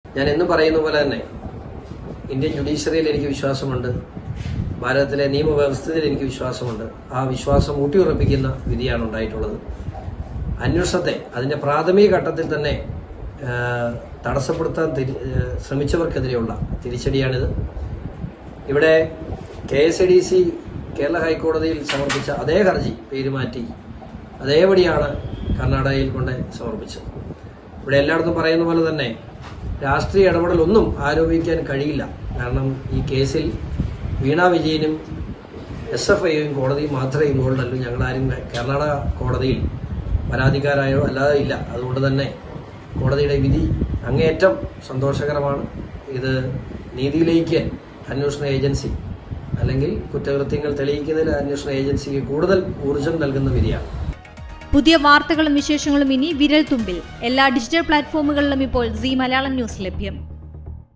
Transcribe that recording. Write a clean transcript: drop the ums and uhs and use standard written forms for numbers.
ഞാൻ എന്നും പറയുന്ന പോലെ തന്നെ ഇന്ത്യൻ ജുഡീഷ്യറിയിൽ എനിക്ക് വിശ്വാസമുണ്ട്, ഭാരതത്തിലെ നിയമവ്യവസ്ഥയിൽ എനിക്ക് വിശ്വാസമുണ്ട്. ആ വിശ്വാസം ഊട്ടിയുറപ്പിക്കുന്ന വിധിയാണ് ഉണ്ടായിട്ടുള്ളത്. അന്വേഷണത്തെ അതിന്റെ പ്രാഥമിക ഘട്ടത്തിൽ തന്നെ തടസ്സപ്പെടുത്താൻ ശ്രമിച്ചവർക്കെതിരെയുള്ള തിരിച്ചടിയാണിത്. ഇവിടെ KSADC കേരള ഹൈക്കോടതിയിൽ സമർപ്പിച്ച അതേ ഹർജി പേര് മാറ്റി അതേപടിയാണ് കർണാടകയിൽ കൊണ്ട് സമർപ്പിച്ചത്. ഇവിടെ എല്ലായിടത്തും പറയുന്ന പോലെ തന്നെ രാഷ്ട്രീയ ഇടപെടലൊന്നും ആരോപിക്കാൻ കഴിയില്ല. കാരണം ഈ കേസിൽ വീണ വിജയനും SFIയും കോടതിയും മാത്രമേ ഇൻവോൾവ് അല്ലൂ. ഞങ്ങളാരും കർണാടക കോടതിയിൽ പരാതിക്കാരായോ അല്ലാതെ ഇല്ല. അതുകൊണ്ട് തന്നെ കോടതിയുടെ വിധി അങ്ങേയറ്റം സന്തോഷകരമാണ്. ഇത് നീതിയിലേക്ക് അന്വേഷണ ഏജൻസി അല്ലെങ്കിൽ കുറ്റകൃത്യങ്ങൾ തെളിയിക്കുന്നതിൽ അന്വേഷണ ഏജൻസിക്ക് കൂടുതൽ ഊർജം നൽകുന്ന വിധിയാണ്. പുതിയ വാർത്തകളും വിശേഷങ്ങളും ഇനി വിരൽ തുമ്പിൽ. എല്ലാ ഡിജിറ്റൽ പ്ലാറ്റ്ഫോമുകളിലും ഇപ്പോൾ സീ മലയാളം ന്യൂസ് ലഭ്യം.